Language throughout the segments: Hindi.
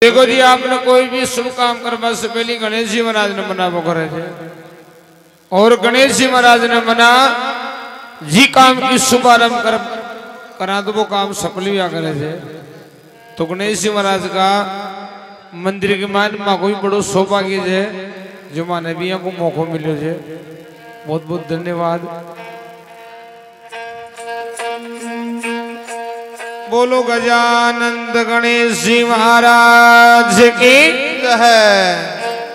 देखो जी आपने कोई भी शुभ काम करवा से पहले गणेश जी महाराज ने मना वो करे थे और गणेश जी महाराज ने मना जी काम की शुभारंभ करा तो वो काम सफल भी आ करे थे। तो गणेश जी महाराज का मंदिर के मान में कोई बड़ो सौभाग्य है जो माने भी को मौका मिलो है। बहुत बहुत धन्यवाद। बोलो गजानंद गणेश जी महाराज की जय।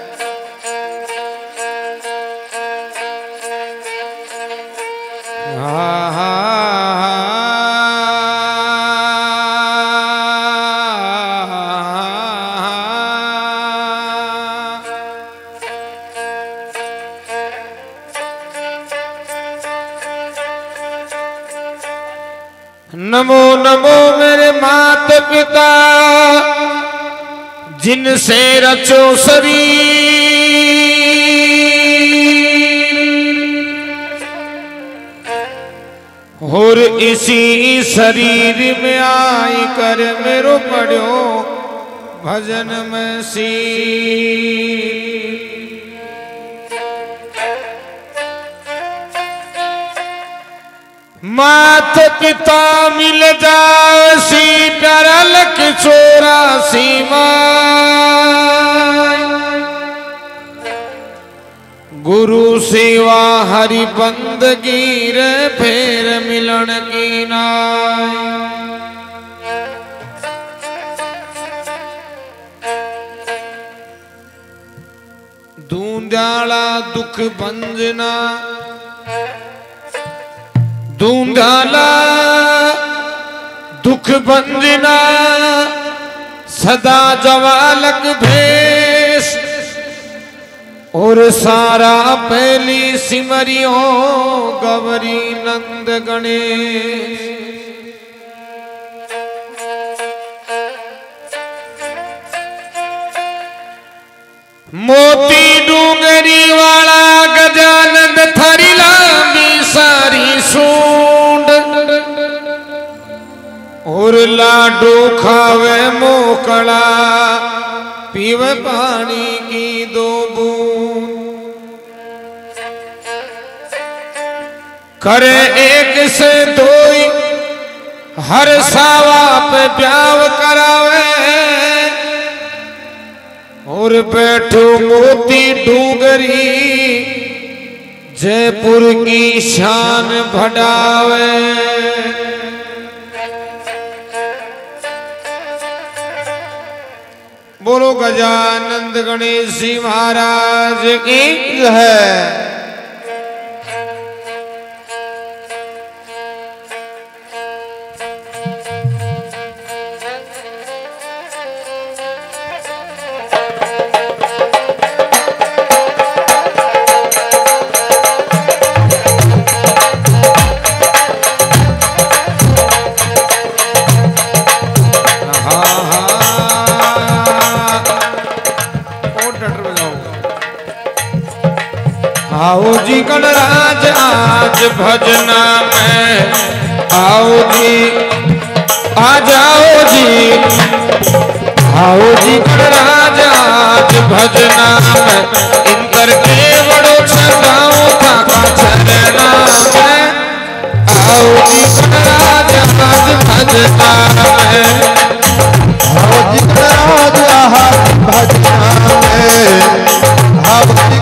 नमो नमो मेरे माता पिता जिनसे रचो शरीर और इसी शरीर में आई कर मेरो पढ़ो भजन में सी। मात पिता मिल जासी प्यारल किशोरा सीमा गुरु सेवा हरि बंदगी रे फेर मिलन की नाय। दूंधाला दुख भंजना दूंधाला दुख भंजना सदा जवालक भेष और सारा पहली सिमरियो गौरी नंद गणेश। मोती डूंगरी वाला गजानंद थारी लांबी सारी सूंड और लाडू खावे मोकड़ा पीवे पानी की दो बूंद करे एक से दोई हर सावा पे ब्याव करावे और बैठो मोती डूंगरी जयपुर की शान बढ़ावे। बोलो गजानंद गणेश जी महाराज की जय। आओ जी गणराज आज भजना में आओ जी आ जाओ जी। आओ जी गणराज आज भजना में इंद्र के बड़ो छगाओ था चरना में। आओ जी गणराज आज भजना में आओ जी गणराज आज भजना में आओ जी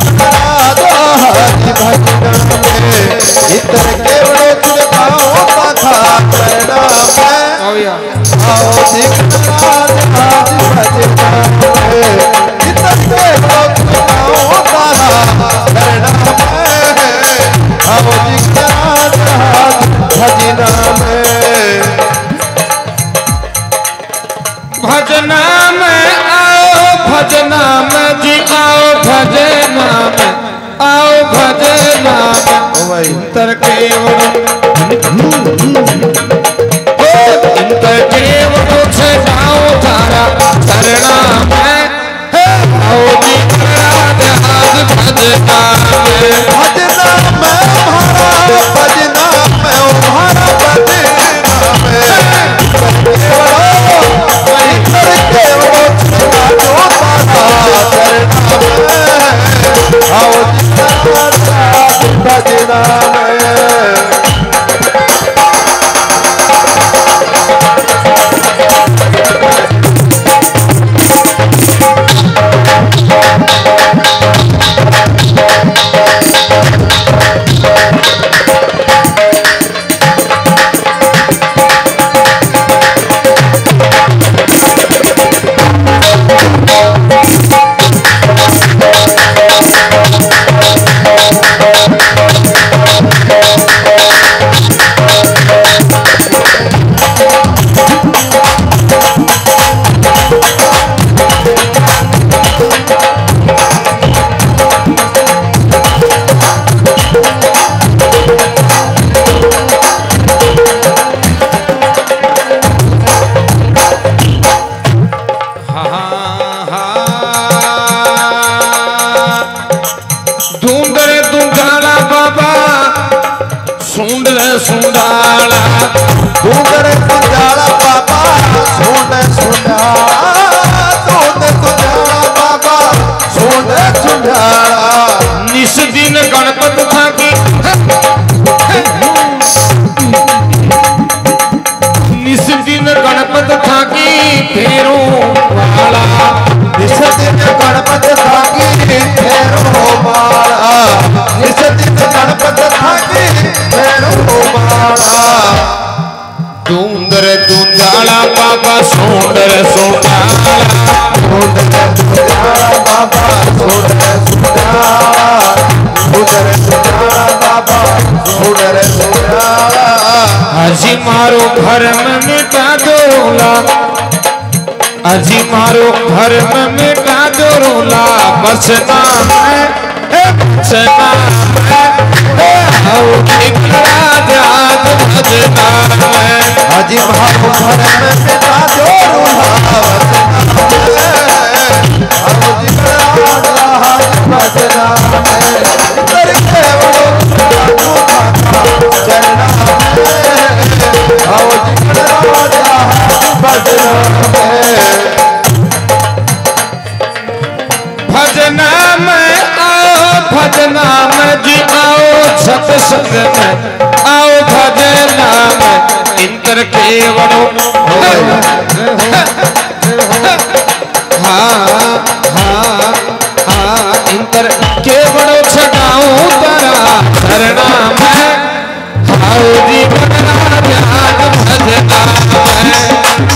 इतर के बड़ो चुड़काओ था करना में। आओ दिखराज आज भजना में इतर के बड़ो चुड़काओ था करना में। आओ दिखराज आज भजना में भजना में आओ भजना में जी आओ भजना में आओ भजना में इंतर के सुंडाला सुंदर सुंडाला बाबा सुंदर सुंडाला सुंदर सुंडाला बाबा सुंदर सुंडाला निस दिन गणपत थाकी निस दिन गणपत थाकी फेरो वाला निस दिन गणपत थाकी फेरो वाला निस दिन गणपत थाकी फेरो वाला सुंदर सुंडाला बाबा सुंदर सुंडाला सुंदर सुंडाला बाबा सुंदर सुंडाला सुंदर सुंडाला बाबा सुंदर सुंडाला अजी मारो घर में मिटा दो रोला अजी मारो घर में मिटा दो रोला बसना है बसना है भजना है अजी मारो घर में मिटा दो रोला बसना है करके भजना में आओ भजना में जी आओ सत्संग में आओ भजना में इंद्र केवड़ो हाँ हाँ हाँ इंद्र केवड़ो छटाऊं तरा धरना में आओ जी भजना ध्यान भजना में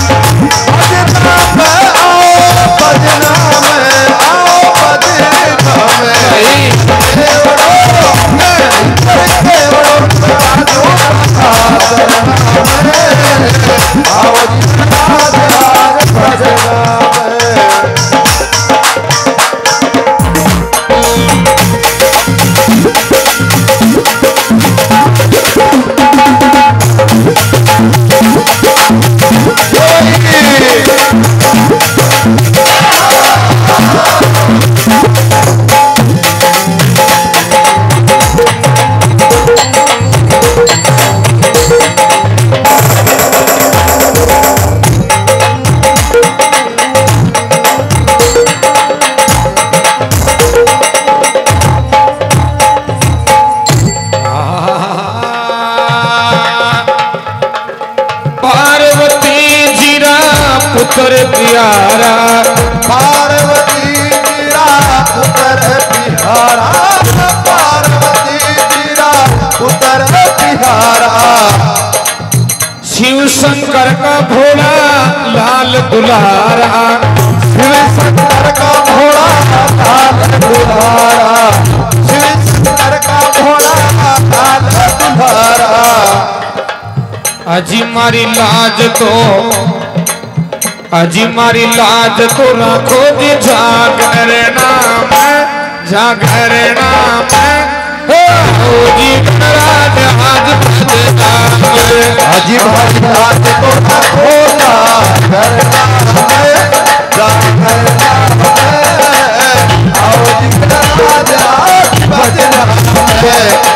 पुत्र प्यारा पार्वती जीरा पुत्र बिहारा पार्वती जीरा पुत्र बिहारा शिव शंकर का भोला लाल दुलारा शिव शंकर का भोला लाल दुलारा शिव शंकर का भोला लाल दुलारा अजी मारी लाज तो अजी मारी लाज तो रखो जी जागरना में जागरना में हो जी राज आज भजना में अजी मारी लाज तो रखो जागरना में जागरना में आओ जी राज आज भजना में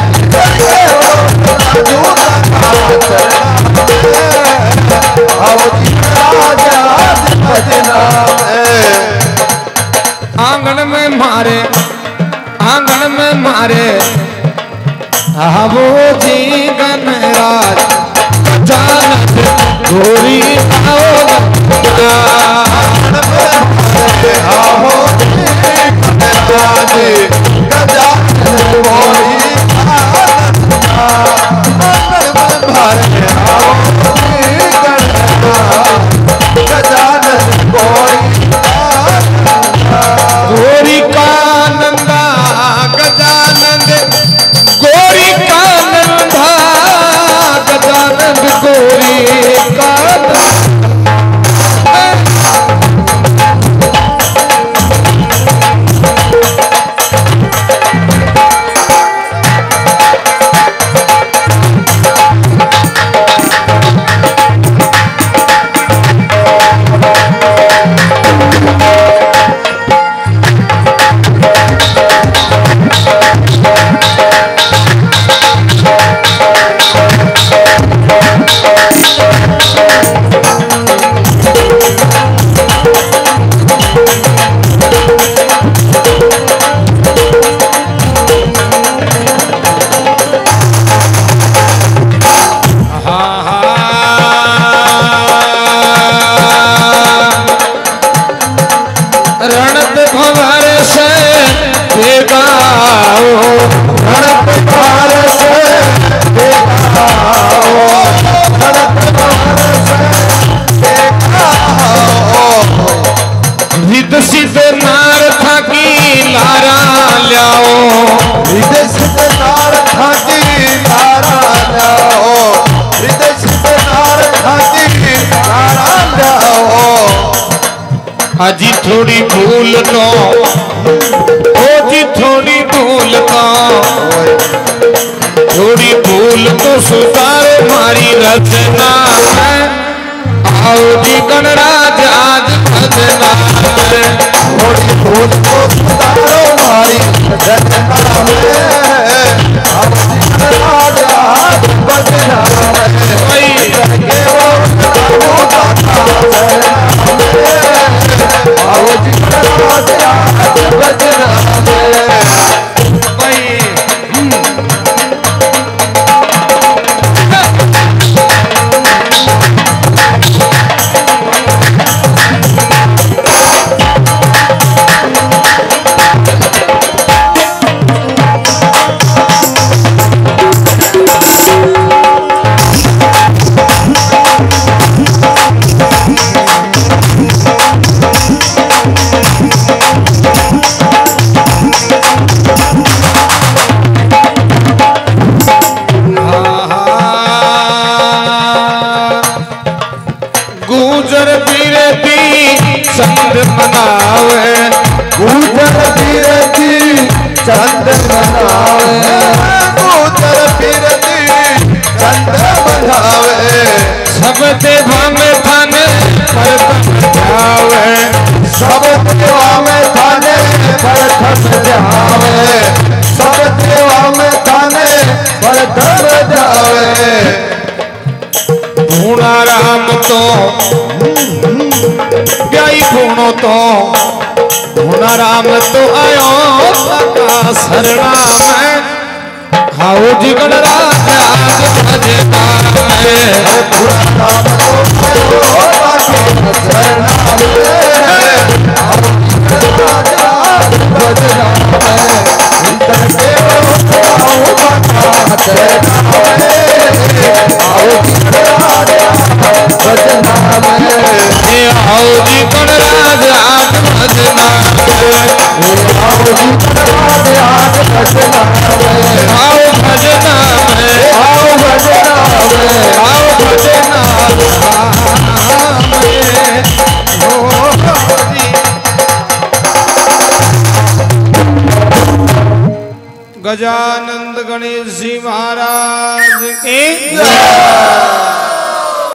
आंगन में मारे आवो जी गणराज जानत गोरी आओ गोरी का नंदा गजानंद गोरी का नंदा गजानंद गोरी का रणत भवर से देगाओ, रणत भवर से देगाओ, रणत भवर से देगाओ। रिद सिद्ध नार था की लारा ल्याओ, रिद सिद्ध नार था की लारा ल्याओ, रिद सिद्ध नार था की लारा ल्याओ। अजी थोड़ी भूल तो ओ जी थोड़ी भूल तो सुधार मारी रचना है। आओ जी गणराज आज भजना है, थोड़ी भूल तो सुधारो मारी रचना है। आओ जी गणराज आज भजना है, आओ जी गणराज आज भजना है। गुजर पीरती चंद मनावे, गुजर पीरती चंद मनावे, गुजर पीरती चंद मनावे। सब देवा में थाने परतम जावे, सब देवा में थाने परतम जावे, सब देवा में थाने परतम जावे। भूणा राम तो गई भूणो तो, भूणा राम तो आयो का शरणा में। आओ जी गणराज आज भजना है, भूणा राम तो आयो का शरणा में। आओ जी गणराज आज भजना है, इंद्र देव आओ का शरणा में। आओ जी गणराज आज भजना है, आओ जी गणराज आज भजना है, आओ जी गणराज आज भजना है। आओ भजना में, आओ भजना में, आओ भजना में। गजानंद गणेश जी महाराज की जय।